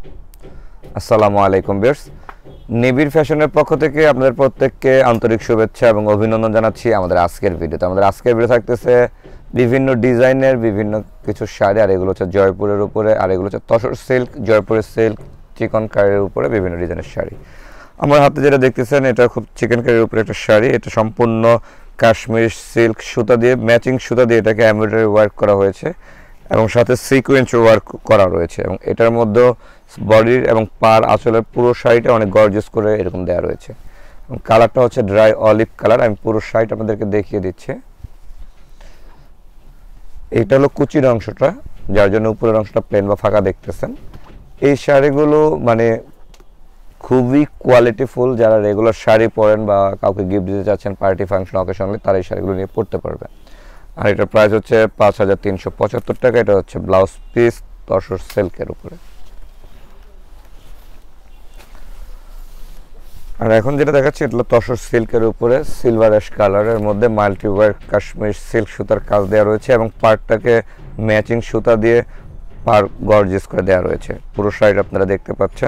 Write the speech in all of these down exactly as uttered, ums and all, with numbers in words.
আসসালামু আলাইকুম ভিউয়ার্স, নিবিড় ফ্যাশনের পক্ষ থেকে আপনাদের প্রত্যেককে আন্তরিক শুভেচ্ছা এবং অভিনন্দন জানাচ্ছি আমাদের আজকের ভিডিওতে। আমাদের আজকের ভিডিও থাকতেছে বিভিন্ন ডিজাইনের বিভিন্ন কিছু শাড়ি, আর এগুলো হচ্ছে জয়পুরের উপরে, আর এগুলো হচ্ছে তসর সিল্ক, জয়পুরের সিল্ক, চিকন কারির উপরে বিভিন্ন ডিজাইনের শাড়ি। আমার হাতে যেটা দেখতেছেন এটা খুব চিকেন কারির উপরে একটা শাড়ি। এটা সম্পূর্ণ কাশ্মীর সিল্ক সুতা দিয়ে, ম্যাচিং সুতা দিয়ে এটাকে এমব্রয়ডারি ওয়ার্ক করা হয়েছে এবং সাথে সিকোয়েন্স ওয়ার্ক করা রয়েছে, এবং এটার মধ্যে বডির এবং পার আঁচলের পুরো শাড়িটা অনেক গর্জিয়াস করে এরকম দেওয়া রয়েছে। এবং কালারটা হচ্ছে ড্রাই অলিভ কালার। আমি পুরো শাড়িটা আপনাদেরকে দেখিয়ে দিচ্ছি। এইটা হলো কুচির অংশটা, যার জন্য উপরের অংশটা প্লেন বা ফাঁকা দেখতেছেন। এই শাড়িগুলো মানে খুবই কোয়ালিটিফুল। যারা রেগুলার শাড়ি পরেন বা কাউকে গিফট দিতে চাচ্ছেন পার্টি ফাংশন অকেশনে, তারা এই শাড়িগুলো নিয়ে পড়তে পারবেন। আর এটার প্রাইস হচ্ছে পাঁচ হাজার তিনশো পঁচাত্তর টাকা। এটা হচ্ছে ব্লাউজ পিস তসর সিল্কের উপরে। আর এখন যেটা দেখাচ্ছি এটা হলো তসর সিল্কের উপরে সিলভার অ্যাশ কালারের মধ্যে মাল্টি ওয়ার্ক কাশ্মীর সিল্ক সুতার কাজ দেওয়া রয়েছে, এবং পাড়টাকে ম্যাচিং সুতা দিয়ে পার গর্জিয়াস করে দেওয়া রয়েছে। পুরো শাড়িটা আপনারা দেখতে পাচ্ছেন।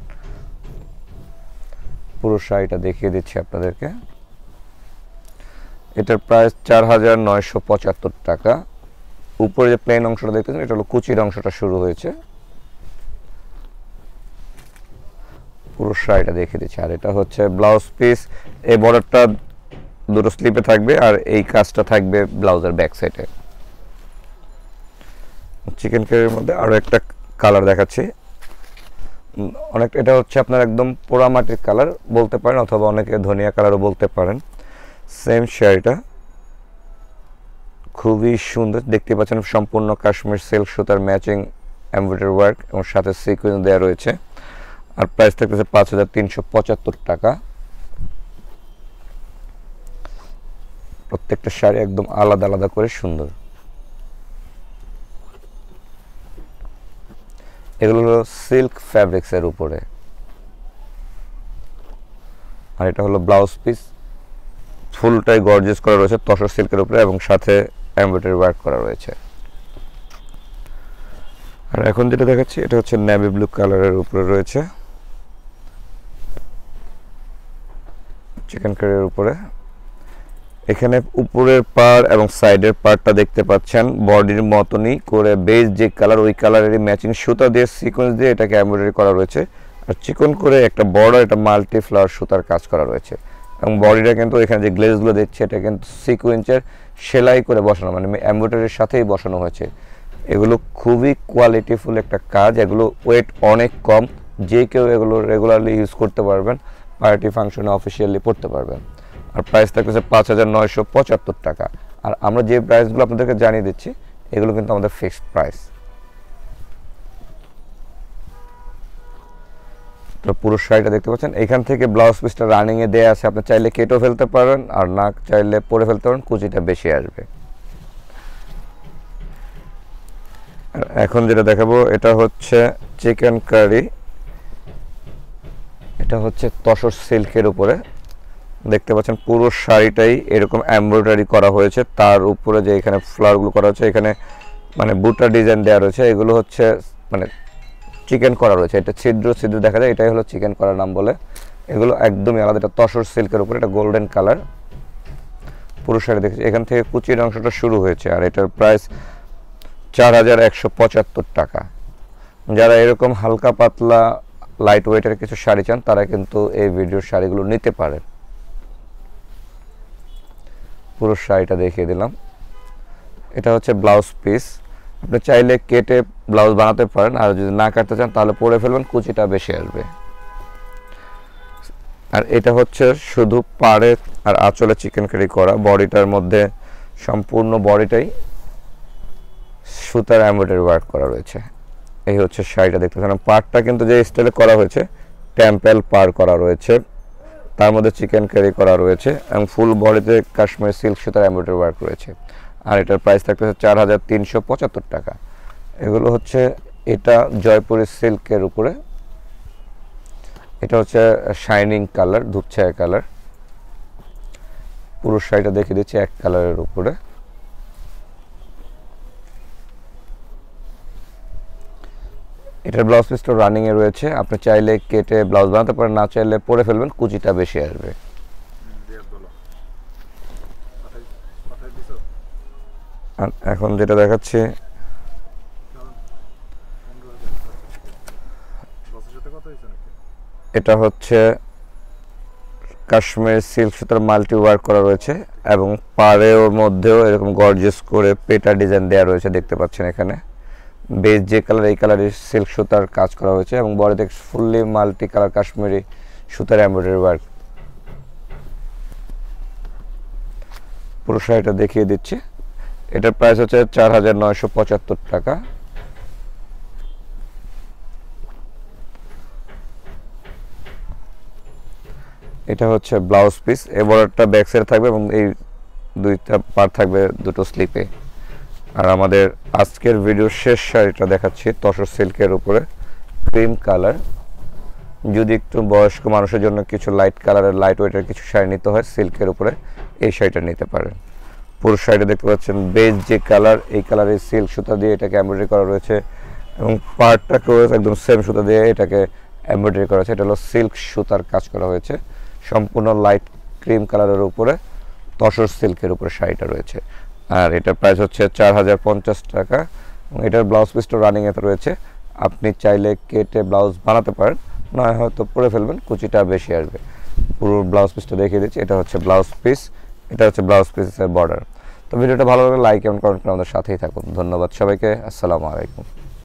পুরো শাড়িটা দেখিয়ে দিচ্ছি আপনাদেরকে। এটার প্রাইস চার হাজার নয়শো পঁচাত্তর টাকা। উপরে যে প্লেন অংশটা দেখতেছেন এটা হলো কুচির অংশটা শুরু হয়েছে। পুরো শাড়িটা দেখিয়ে দিচ্ছি। আর এটা হচ্ছে ব্লাউজ পিস। এই বর্ডারটা দুটো স্লিপে থাকবে, আর এই কাজটা থাকবে ব্লাউজের ব্যাক সাইডে। চিকেন কারির মধ্যে আরও একটা কালার দেখাচ্ছি। অনেক এটা হচ্ছে আপনার একদম পোড়ামাটির কালার বলতে পারেন, অথবা অনেকে ধনিয়া কালারও বলতে পারেন। সেম শাড়িটা খুবই সুন্দর দেখতে পাচ্ছেন, সম্পূর্ণ কাশ্মীর সিল্ক সুতার ম্যাচিং এমব্রয়ডারি ওয়ার্ক এবং সাথে সিকোয়েন্স দেওয়া রয়েছে। আর প্রাইস থাকতেছে পাঁচ হাজার তিনশো পঁচাত্তর টাকা। প্রত্যেকটা শাড়ি একদম আলাদা আলাদা করে সুন্দর। এগুলো হলো সিল্ক ফ্যাব্রিক্সের উপরে। আর এটা হলো ব্লাউজ পিস, ফুলটাই গর্জিয়াস করা রয়েছে তসর সিল্কের উপরে এবং সাথে এমব্রয়ডারি ওয়ার্ক করা রয়েছে। আর এখন যেটা দেখাচ্ছি এটা হচ্ছে নেভি ব্লু কালারের উপরে রয়েছে, চিকেন কারির উপরে। এখানে উপরের পাড় এবং সাইডের পার্টটা দেখতে পাচ্ছেন বডির মতনই করে বেজ যে কালার ওই কালারেরই ম্যাচিং সুতা দিয়ে সিকোয়েন্স দিয়ে এটাকে এমব্রয়ডারি করা রয়েছে। আর চিকন করে একটা বড় এটা মাল্টি ফ্লাওয়ার সুতার কাজ করা রয়েছে, এবং বডিটা কিন্তু এখানে যে গ্লেজগুলো দেখছে এটা কিন্তু সিকোয়েন্সের সেলাই করে বসানো, মানে এমব্রয়ডারির সাথেই বসানো হয়েছে। এগুলো খুবই কোয়ালিটিফুল একটা কাজ। এগুলো ওয়েট অনেক কম, যে কেউ এগুলো রেগুলারলি ইউজ করতে পারবেন, পার্টি ফাংশনে অফিসিয়ালি পড়তে পারবেন। আর প্রাইস থাকতেছে পাঁচ হাজার নয়শো পঁচাত্তর টাকা। আর আমরা যে প্রাইসগুলো আপনাদেরকে জানিয়ে দিচ্ছি এগুলো কিন্তু আমাদের ফিক্সড প্রাইস। তো পুরো শাড়িটা দেখতে পাচ্ছেন, এখান থেকে ব্লাউজ পিসটা রানিংয়ে দেওয়া আছে, আপনি চাইলে কেটেও ফেলতে পারেন, আর না চাইলে পরে ফেলতে পারেন, কুচিটা বেশি আসবে। এখন যেটা দেখাবো এটা হচ্ছে চিকেন কারি। এটা হচ্ছে তসর সিল্কের উপরে দেখতে পাচ্ছেন পুরো শাড়িটাই এরকম এমব্রয়ডারি করা হয়েছে। তার উপরে যে এখানে ফ্লাওয়ারগুলো করা হচ্ছে, এখানে মানে বুটা ডিজাইন দেওয়া রয়েছে, এগুলো হচ্ছে মানে চিকেন করা রয়েছে। এটা ছিদ্র ছিদ্র দেখা যায়, এটাই হলো চিকেন করার নাম বলে। এগুলো একদমই আলাদা। এটা তসর সিল্কের উপরে, এটা গোল্ডেন কালার। পুরো শাড়ি দেখেছি এখান থেকে কুচির অংশটা শুরু হয়েছে। আর এটার প্রাইস চার হাজার একশো পঁচাত্তর টাকা। যারা এরকম হালকা পাতলা লাইট ওয়েটের কিছু শাড়ি চান তারা কিন্তু এই ভিডিওর শাড়িগুলো নিতে পারে। পুরো শাড়িটা দেখিয়ে দিলাম। এটা হচ্ছে ব্লাউজ পিস। আপনি চাইলে কেটে ব্লাউজ বানাতে পারেন, আর যদি না কাটতে চান তাহলে পরে ফেলবেন, কুচিটা বেশি আসবে। আর এটা হচ্ছে শুধু পাড়ে আর আঁচলে চিকেন কারি করা। বডিটার মধ্যে সম্পূর্ণ বডিটাই সুতার এমব্রয়ডারি ওয়ার্ক করা রয়েছে। এই হচ্ছে শাড়িটা দেখতে পাচ্ছেন। পাড়টা কিন্তু যে স্টাইলে করা হয়েছে টেম্পেল পার করা রয়েছে, তার মধ্যে চিকেন কারি করা রয়েছে, এবং ফুল বডিতে কাশ্মীর সিল্ক সুতার এমব্রয়ডারি ওয়ার্ক রয়েছে। আর এটার প্রাইস থাকতেছে চার হাজার তিনশো পঁচাত্তর টাকা। এগুলো হচ্ছে এটা জয়পুরের সিল্কের উপরে। এটা হচ্ছে শাইনিং কালার, দুধছায়া কালার। পুরো শাড়িটা দেখিয়ে দিচ্ছি এক কালারের উপরে। এটার ব্লাউজ পিসটা রানিং এ রয়েছে, আপনি চাইলে কেটে ব্লাউজ বানাতে পারেন, না চাইলে পরে ফেলবেন, কুচিটা বেশি আসবে। আর এখন যেটা দেখাচ্ছি এটা হচ্ছে কাশ্মীর সিল্ক সুতার মাল্টি ওয়ার্ক করা রয়েছে এবং পাড়ের মধ্যেও এরকম গর্জিয়াস করে পেটা ডিজাইন দেওয়া রয়েছে, দেখতে পাচ্ছেন এখানে বেজ যে কালার এই কালারের সিল্ক সুতার কাজ করা হয়েছে এবং বডিতে ফুললি মাল্টি কালার কাশ্মীরি সুতার এমব্রয়ডারি ওয়ার্ক। পুরো শাড়িটা দেখিয়ে দিচ্ছি। এটার প্রাইস হচ্ছে চার হাজার নয়শো পঁচাত্তর টাকা। এটা হচ্ছে ব্লাউজ পিস, এই বর্ডারটা ব্যাক সাইডে থাকবে এবং এই দুইটা পার্ট থাকবে দুটো স্লিপে। আর আমাদের আজকের ভিডিওর শেষ শাড়িটা দেখাচ্ছি তসর সিল্কের উপরে ক্রিম কালার। যদি একটু বয়স্ক মানুষের জন্য কিছু লাইট কালারের লাইট ওয়েটের কিছু শাড়ি নিতে হয় সিল্কের উপরে, এই শাড়িটা নিতে পারেন। পুরো শাড়িটা দেখতে পাচ্ছেন বেজ যে কালার এই কালারের সিল্ক সুতা দিয়ে এটাকে এমব্রয়ডারি করা রয়েছে এবং পার্টটাকেও একদম সেম সুতা দিয়ে এটাকে এমব্রয়ডারি করা হয়েছে। এটা হলো সিল্ক সুতার কাজ করা হয়েছে, সম্পূর্ণ লাইট ক্রিম কালারের উপরে তসর সিল্কের উপরে শাড়িটা রয়েছে। আর এটার প্রাইস হচ্ছে চার হাজার পঞ্চাশ টাকা এবং এটার ব্লাউজ পিসটা রানিং এতে রয়েছে, আপনি চাইলে কেটে ব্লাউজ বানাতে পারেন, না হয়তো পরে ফেলবেন, কুচিটা বেশি আসবে। পুরো ব্লাউজ পিসটা দেখিয়ে দিচ্ছি, এটা হচ্ছে ব্লাউজ পিস, এটা হচ্ছে ব্লাউজ পিসের বর্ডার। তো ভিডিওটা ভালো লাগলে লাইক এবং কমেন্ট করে আমাদের সাথেই থাকুন। ধন্যবাদ সবাইকে, আসসালামু আলাইকুম।